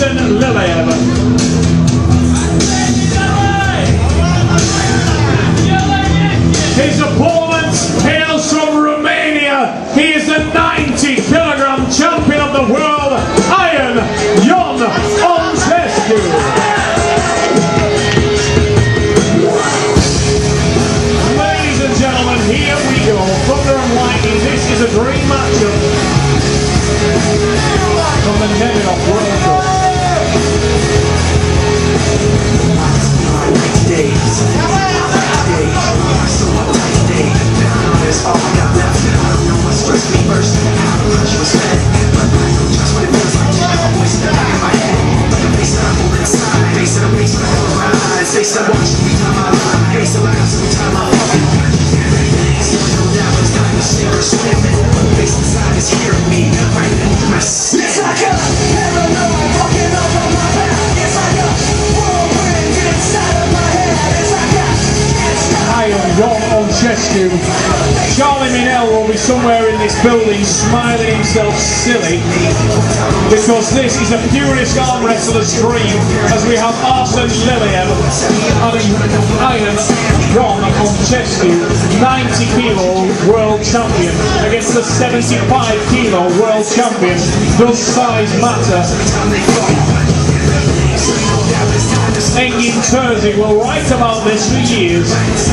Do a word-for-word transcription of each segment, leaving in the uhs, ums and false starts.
Arsene Liliev. His opponent hails from Romania. He is the ninety kilogram champion of the world, Ion Ion Oncescu. Ladies and gentlemen, here we go. Thunder and lightning. This is a dream matchup from the Nemenov World Cup. Ion Oncescu. Charlie Minel will be somewhere in this building smiling himself silly, because this is a furious arm wrestler's dream, as we have Arsene Liliev and Ion Ion Oncescu, ninety kilo world champion, against the seventy-five kilo world champion. Does size matter? Engin Terzi will write about this for years.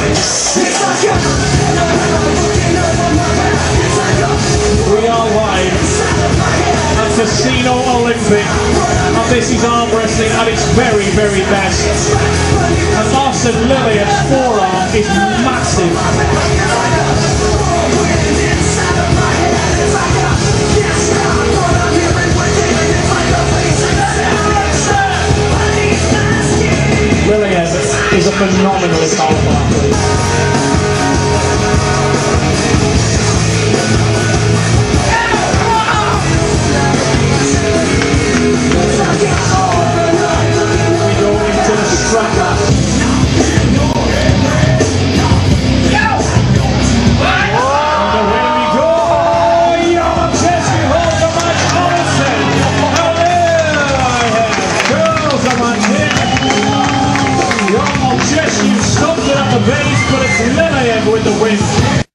We are live at Casino Olympic, and this is arm wrestling at its very, very best. And Arsene Liliev's forearm is massive. Liliev is a phenomenally powerful athlete.